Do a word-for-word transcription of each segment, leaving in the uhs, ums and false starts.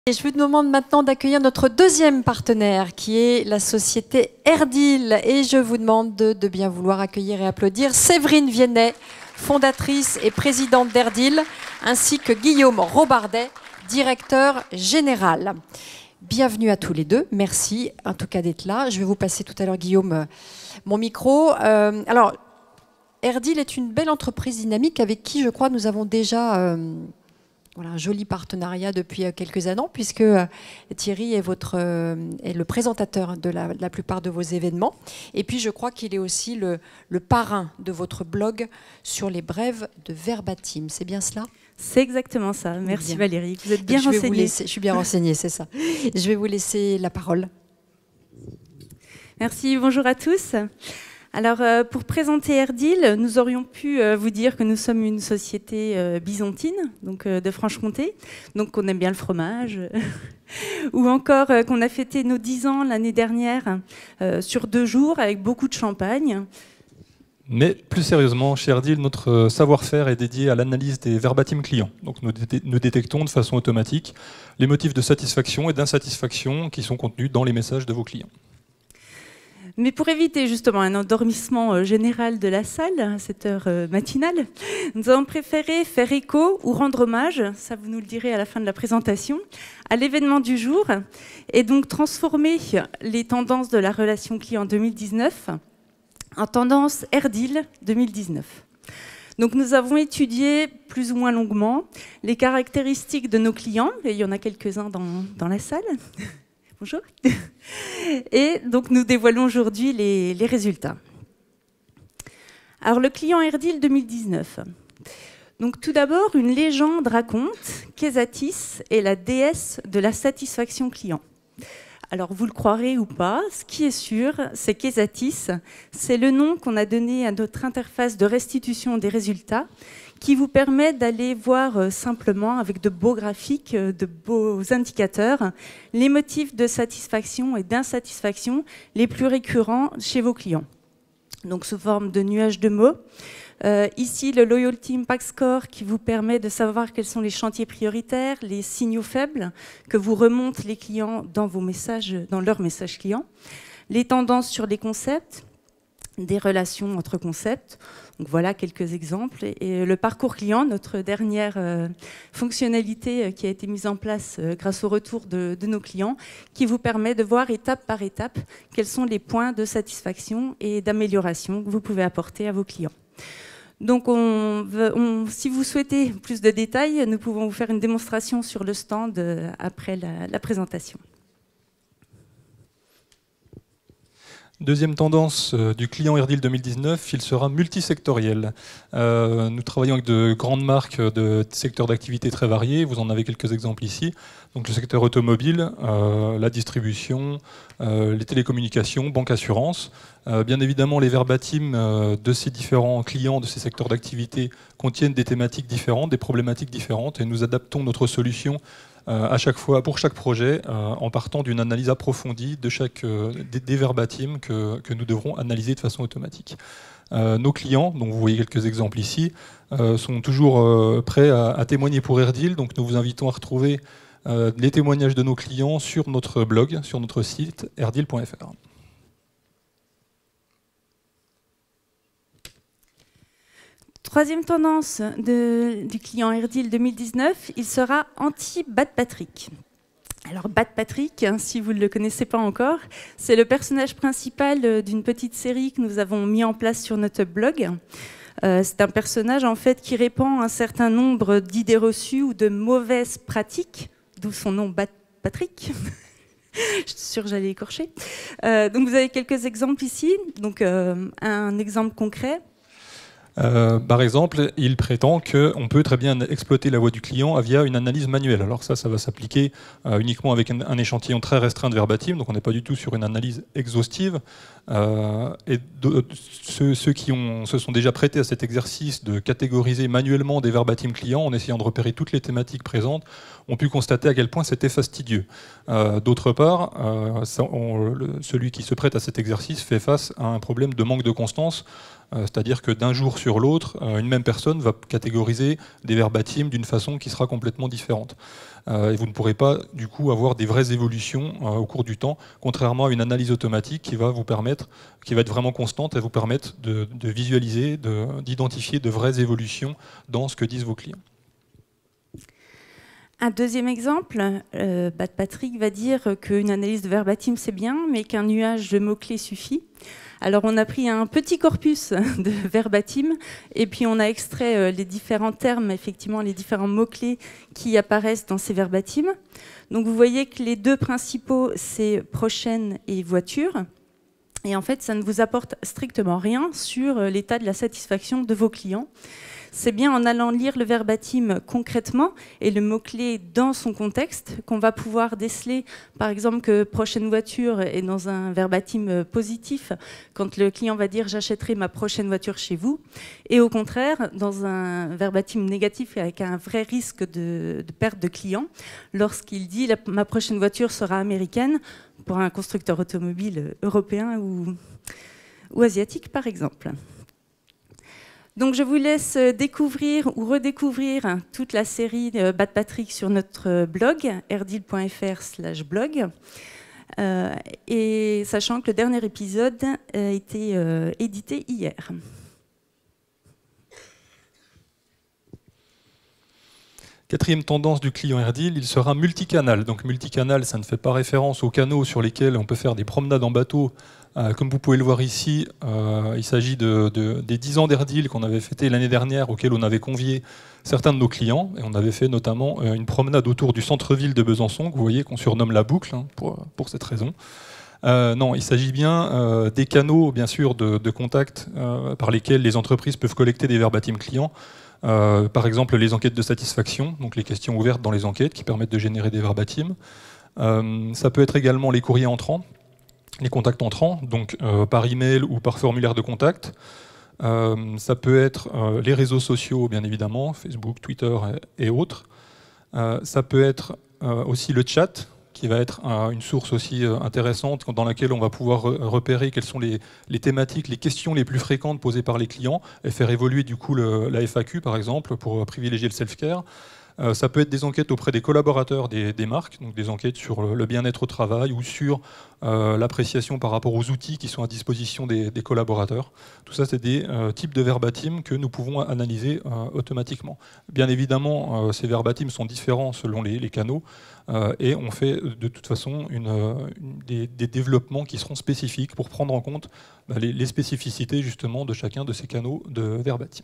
Et je vous demande maintenant d'accueillir notre deuxième partenaire qui est la société Erdil. Et je vous demande de, de bien vouloir accueillir et applaudir Séverine Viennet, fondatrice et présidente d'Erdil, ainsi que Guillaume Robardet, directeur général. Bienvenue à tous les deux. Merci en tout cas d'être là. Je vais vous passer tout à l'heure, Guillaume, mon micro. Euh, alors, Erdil est une belle entreprise dynamique avec qui, je crois, nous avons déjà... Euh, Voilà, un joli partenariat depuis quelques années, puisque Thierry est, votre, est le présentateur de la, de la plupart de vos événements. Et puis, je crois qu'il est aussi le, le parrain de votre blog sur les brèves de Verbatim. C'est bien cela ? C'est exactement ça. Merci bien. Valérie. Vous êtes bien je vais renseignée. Vous laisser, je suis bien renseignée, c'est ça. Je vais vous laisser la parole. Merci. Bonjour à tous. Alors, euh, pour présenter Erdil, nous aurions pu euh, vous dire que nous sommes une société euh, byzantine, donc euh, de Franche-Comté, donc qu'on aime bien le fromage, ou encore euh, qu'on a fêté nos dix ans l'année dernière euh, sur deux jours avec beaucoup de champagne. Mais plus sérieusement, chez Erdil, notre savoir-faire est dédié à l'analyse des verbatim clients. Donc nous, dé nous détectons de façon automatique les motifs de satisfaction et d'insatisfaction qui sont contenus dans les messages de vos clients. Mais pour éviter justement un endormissement général de la salle à cette heure matinale, nous avons préféré faire écho ou rendre hommage, ça vous nous le direz à la fin de la présentation, à l'événement du jour, et donc transformer les tendances de la relation client deux mille dix-neuf en tendance Erdil deux mille dix-neuf. Donc nous avons étudié plus ou moins longuement les caractéristiques de nos clients, et il y en a quelques-uns dans, dans la salle. Bonjour. Et donc nous dévoilons aujourd'hui les, les résultats. Alors le client Erdil deux mille dix-neuf. Donc tout d'abord, une légende raconte qu'Esatis est la déesse de la satisfaction client. Alors vous le croirez ou pas, ce qui est sûr, c'est qu'Esatis, c'est le nom qu'on a donné à notre interface de restitution des résultats, qui vous permet d'aller voir simplement, avec de beaux graphiques, de beaux indicateurs, les motifs de satisfaction et d'insatisfaction les plus récurrents chez vos clients. Donc sous forme de nuages de mots. Euh, ici, le Loyalty Impact Score qui vous permet de savoir quels sont les chantiers prioritaires, les signaux faibles que vous remontent les clients dans, vos messages, dans leurs messages clients, les tendances sur les concepts, des relations entre concepts. Donc voilà quelques exemples. Et le parcours client, notre dernière euh, fonctionnalité euh, qui a été mise en place euh, grâce au retour de, de nos clients, qui vous permet de voir étape par étape quels sont les points de satisfaction et d'amélioration que vous pouvez apporter à vos clients. Donc on veut, on, si vous souhaitez plus de détails, nous pouvons vous faire une démonstration sur le stand euh, après la, la présentation. Deuxième tendance euh, du client Erdil deux mille dix-neuf, il sera multisectoriel. Euh, nous travaillons avec de grandes marques de secteurs d'activité très variés, vous en avez quelques exemples ici. Donc le secteur automobile, euh, la distribution, euh, les télécommunications, banque assurance. Euh, bien évidemment, les verbatim euh, de ces différents clients, de ces secteurs d'activité contiennent des thématiques différentes, des problématiques différentes, et nous adaptons notre solution Euh, à chaque fois, pour chaque projet, euh, en partant d'une analyse approfondie de chaque, euh, des, des verbatim que, que nous devrons analyser de façon automatique. Euh, nos clients, dont vous voyez quelques exemples ici, euh, sont toujours euh, prêts à, à témoigner pour Erdil, donc nous vous invitons à retrouver euh, les témoignages de nos clients sur notre blog, sur notre site erdil point F R. Troisième tendance de, du client Erdil deux mille dix-neuf, il sera anti-Bad Patrick. Alors Bad Patrick, hein, si vous ne le connaissez pas encore, c'est le personnage principal d'une petite série que nous avons mis en place sur notre blog. Euh, c'est un personnage en fait qui répand un certain nombre d'idées reçues ou de mauvaises pratiques, d'où son nom Bad Patrick. Je suis sûre que j'allais écorcher. Euh, donc vous avez quelques exemples ici. Donc euh, un exemple concret. Euh, par exemple, il prétend qu'on peut très bien exploiter la voix du client via une analyse manuelle. Alors ça, ça va s'appliquer euh, uniquement avec un, un échantillon très restreint de verbatim, donc on n'est pas du tout sur une analyse exhaustive. Euh, et de, ceux, ceux qui ont, se sont déjà prêtés à cet exercice de catégoriser manuellement des verbatim clients en essayant de repérer toutes les thématiques présentes, ont pu constater à quel point c'était fastidieux. Euh, D'autre part, euh, ça, on, le, celui qui se prête à cet exercice fait face à un problème de manque de constance, euh, c'est-à-dire que d'un jour sur l'autre, euh, une même personne va catégoriser des verbatims d'une façon qui sera complètement différente. Euh, et vous ne pourrez pas du coup avoir des vraies évolutions euh, au cours du temps, contrairement à une analyse automatique qui va vous permettre, qui va être vraiment constante et vous permettre de, de visualiser, d'identifier de, de vraies évolutions dans ce que disent vos clients. Un deuxième exemple, euh, Patrick va dire qu'une analyse de verbatim c'est bien, mais qu'un nuage de mots-clés suffit. Alors on a pris un petit corpus de verbatim et puis on a extrait les différents termes, effectivement les différents mots-clés qui apparaissent dans ces verbatims. Donc vous voyez que les deux principaux c'est prochaine et voiture. Et en fait ça ne vous apporte strictement rien sur l'état de la satisfaction de vos clients. C'est bien en allant lire le verbatim concrètement et le mot-clé dans son contexte qu'on va pouvoir déceler, par exemple, que prochaine voiture est dans un verbatim positif quand le client va dire « j'achèterai ma prochaine voiture chez vous » et au contraire, dans un verbatim négatif avec un vrai risque de, de perte de client, lorsqu'il dit « ma prochaine voiture sera américaine » pour un constructeur automobile européen ou, ou asiatique, par exemple. Donc je vous laisse découvrir ou redécouvrir toute la série Bad Patrick sur notre blog, erdil point f r slash blog. Euh, et sachant que le dernier épisode a été euh, édité hier. Quatrième tendance du client Erdil, il sera multicanal. Donc multicanal, ça ne fait pas référence aux canaux sur lesquels on peut faire des promenades en bateau. Euh, comme vous pouvez le voir ici, euh, il s'agit de, de, des dix ans d'Erdil qu'on avait fêté l'année dernière, auxquels on avait convié certains de nos clients. Et on avait fait notamment euh, une promenade autour du centre-ville de Besançon, que vous voyez qu'on surnomme la boucle, hein, pour, pour cette raison. Euh, non, il s'agit bien euh, des canaux, bien sûr, de, de contact euh, par lesquels les entreprises peuvent collecter des verbatims clients. Euh, par exemple, les enquêtes de satisfaction, donc les questions ouvertes dans les enquêtes qui permettent de générer des verbatims. Euh, ça peut être également les courriers entrants, les contacts entrants, donc euh, par email ou par formulaire de contact. Euh, ça peut être euh, les réseaux sociaux, bien évidemment, Facebook, Twitter et, et autres. Euh, ça peut être euh, aussi le chat, qui va être un, une source aussi euh, intéressante dans laquelle on va pouvoir re repérer quelles sont les, les thématiques, les questions les plus fréquentes posées par les clients et faire évoluer du coup le, la F A Q par exemple pour privilégier le self-care. Euh, ça peut être des enquêtes auprès des collaborateurs des, des marques, donc des enquêtes sur le, le bien-être au travail ou sur euh, l'appréciation par rapport aux outils qui sont à disposition des, des collaborateurs. Tout ça, c'est des euh, types de verbatim que nous pouvons analyser euh, automatiquement. Bien évidemment, euh, ces verbatim sont différents selon les, les canaux euh, et on fait de toute façon une, une, des, des développements qui seront spécifiques pour prendre en compte bah, les, les spécificités justement de chacun de ces canaux de verbatim.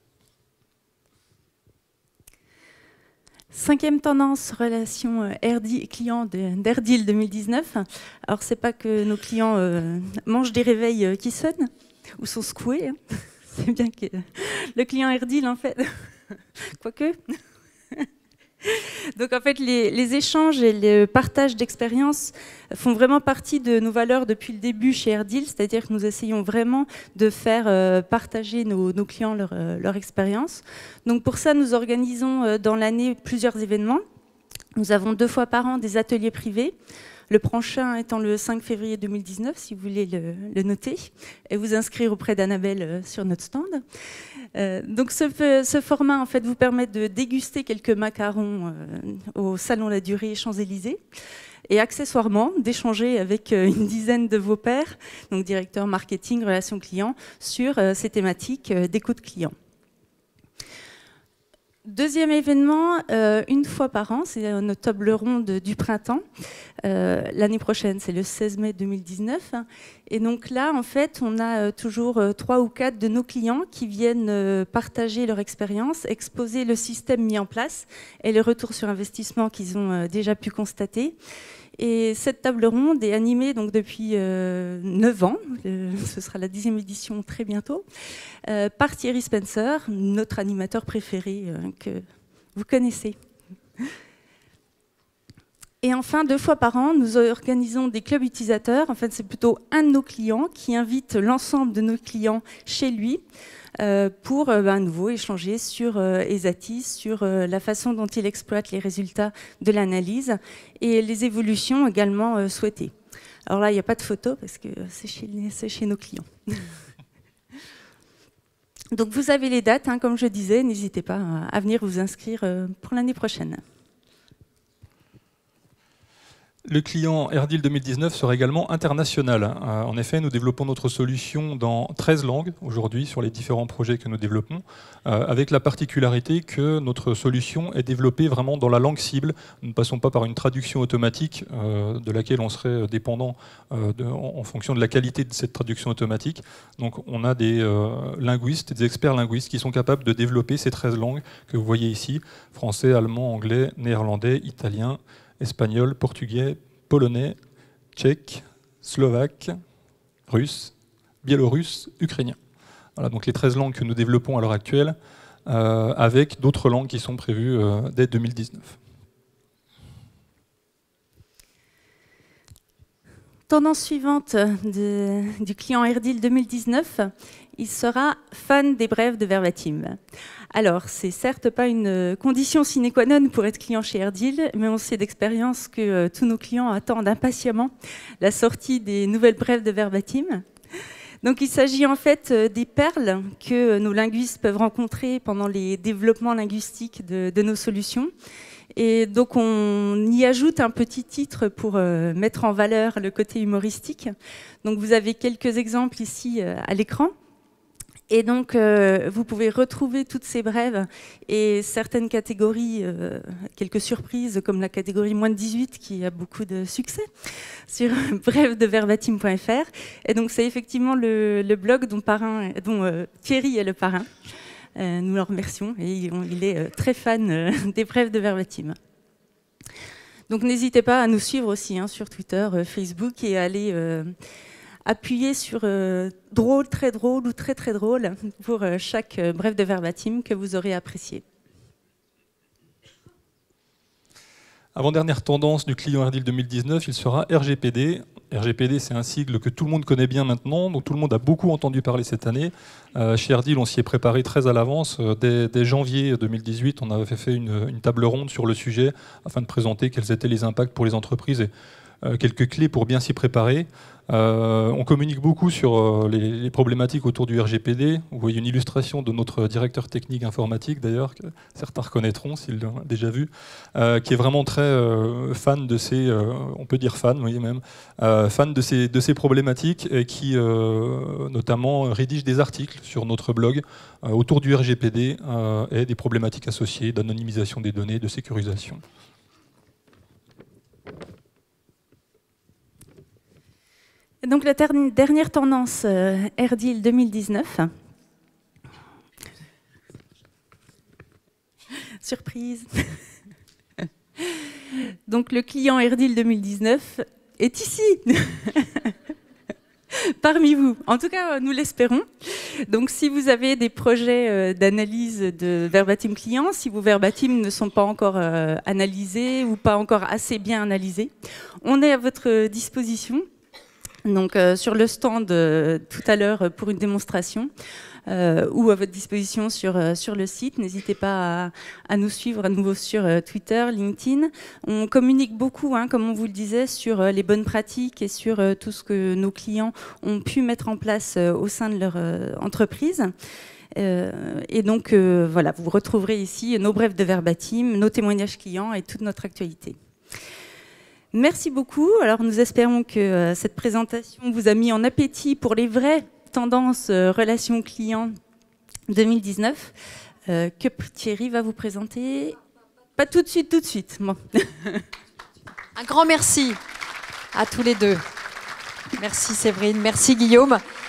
Cinquième tendance, relation Erdil, client d'Erdil deux mille dix-neuf. Alors, c'est pas que nos clients euh, mangent des réveils qui sonnent ou sont secoués. Hein. C'est bien que le client Erdil, en fait, quoique. Donc, en fait, les, les échanges et le partage d'expériences font vraiment partie de nos valeurs depuis le début chez Erdil, c'est-à-dire que nous essayons vraiment de faire euh, partager nos, nos clients leur, euh, leur expérience. Donc, pour ça, nous organisons euh, dans l'année plusieurs événements. Nous avons deux fois par an des ateliers privés. Le prochain étant le cinq février deux mille dix-neuf, si vous voulez le, le noter, et vous inscrire auprès d'Annabelle euh, sur notre stand. Euh, donc ce, ce format en fait, vous permet de déguster quelques macarons euh, au Salon La Durée Champs-Élysées et accessoirement d'échanger avec euh, une dizaine de vos pairs, donc directeurs marketing, relations clients, sur euh, ces thématiques euh, d'écoute client. Deuxième événement, euh, une fois par an, c'est notre table ronde du printemps. Euh, L'année prochaine, c'est le seize mai deux mille dix-neuf. Et donc là, en fait, on a euh, toujours euh, trois ou quatre de nos clients qui viennent euh, partager leur expérience, exposer le système mis en place et les retours sur investissement qu'ils ont euh, déjà pu constater. Et cette table ronde est animée donc depuis euh, neuf ans, euh, ce sera la dixième édition très bientôt, euh, par Thierry Spencer, notre animateur préféré euh, que vous connaissez. Et enfin, deux fois par an, nous organisons des clubs utilisateurs. En fait, c'est plutôt un de nos clients qui invite l'ensemble de nos clients chez lui euh, pour euh, à nouveau échanger sur euh, Esatis, sur euh, la façon dont il exploite les résultats de l'analyse et les évolutions également euh, souhaitées. Alors là, il n'y a pas de photo parce que c'est chez, c'est chez nos clients. Donc vous avez les dates, hein, comme je disais, n'hésitez pas à venir vous inscrire pour l'année prochaine. Le client Erdil deux mille dix-neuf sera également international. Euh, en effet, nous développons notre solution dans treize langues aujourd'hui sur les différents projets que nous développons, euh, avec la particularité que notre solution est développée vraiment dans la langue cible. Nous ne passons pas par une traduction automatique euh, de laquelle on serait dépendant euh, de, en, en fonction de la qualité de cette traduction automatique. Donc on a des euh, linguistes, des experts linguistes qui sont capables de développer ces treize langues que vous voyez ici, français, allemand, anglais, néerlandais, italien, espagnol, portugais, polonais, tchèque, slovaque, russe, biélorusse, ukrainien. Voilà donc les treize langues que nous développons à l'heure actuelle, euh, avec d'autres langues qui sont prévues euh, dès deux mille dix-neuf. Tendance suivante de, du client Erdil deux mille dix-neuf, il sera fan des brèves de Verbatim. Alors, c'est certes pas une condition sine qua non pour être client chez Erdil, mais on sait d'expérience que euh, tous nos clients attendent impatiemment la sortie des nouvelles brèves de Verbatim. Donc, il s'agit en fait des perles que nos linguistes peuvent rencontrer pendant les développements linguistiques de, de nos solutions. Et donc, on y ajoute un petit titre pour euh, mettre en valeur le côté humoristique. Donc, vous avez quelques exemples ici euh, à l'écran. Et donc, euh, vous pouvez retrouver toutes ces brèves et certaines catégories, euh, quelques surprises, comme la catégorie moins de dix-huit, qui a beaucoup de succès, sur brèves de verbatim point F R. Et donc, c'est effectivement le, le blog dont, parrain, dont euh, Thierry est le parrain. Euh, nous le remercions et il, il est euh, très fan euh, des brèves de Verbatim. Donc, n'hésitez pas à nous suivre aussi hein, sur Twitter, euh, Facebook et à aller... Euh, appuyer sur euh, drôle, très drôle ou très très drôle pour euh, chaque euh, brève de Verbatim que vous aurez apprécié. Avant-dernière tendance du client Erdil deux mille dix-neuf, il sera R G P D. R G P D, c'est un sigle que tout le monde connaît bien maintenant, dont tout le monde a beaucoup entendu parler cette année. Euh, chez Erdil, on s'y est préparé très à l'avance. Dès, dès janvier deux mille dix-huit, on avait fait une, une table ronde sur le sujet afin de présenter quels étaient les impacts pour les entreprises et euh, quelques clés pour bien s'y préparer. Euh, on communique beaucoup sur euh, les, les problématiques autour du R G P D. Vous voyez une illustration de notre directeur technique informatique, d'ailleurs, que certains reconnaîtront s'ils l'ont déjà vu, euh, qui est vraiment très euh, fan de ces, euh, on peut dire fan, vous voyez même, euh, fan de ces, de ces problématiques et qui euh, notamment rédige des articles sur notre blog euh, autour du R G P D euh, et des problématiques associées d'anonymisation des données, de sécurisation. Donc la dernière tendance euh, Erdil deux mille dix-neuf. Surprise. Donc le client Erdil deux mille dix-neuf est ici, parmi vous. En tout cas, nous l'espérons. Donc si vous avez des projets euh, d'analyse de Verbatim client, si vos Verbatim ne sont pas encore euh, analysés ou pas encore assez bien analysés, on est à votre disposition. Donc euh, sur le stand euh, tout à l'heure pour une démonstration euh, ou à votre disposition sur, euh, sur le site. N'hésitez pas à, à nous suivre à nouveau sur euh, Twitter, LinkedIn. On communique beaucoup, hein, comme on vous le disait, sur euh, les bonnes pratiques et sur euh, tout ce que nos clients ont pu mettre en place euh, au sein de leur euh, entreprise. Euh, et donc euh, voilà, vous retrouverez ici nos brèves de Verbatim, nos témoignages clients et toute notre actualité. Merci beaucoup. Alors, nous espérons que euh, cette présentation vous a mis en appétit pour les vraies tendances euh, relations clients deux mille dix-neuf euh, que Thierry va vous présenter. Pas tout de suite, tout de suite. Bon. Un grand merci à tous les deux. Merci Séverine, merci Guillaume.